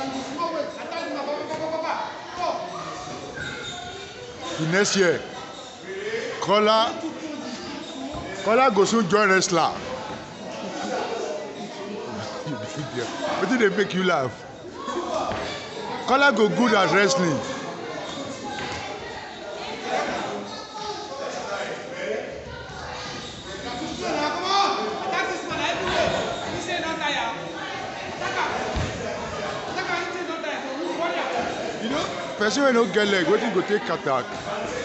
The next year, Kola go soon join wrestler. What did they make you laugh? Kola go good at wrestling. You know, person wey no get leg, wetin go take attack?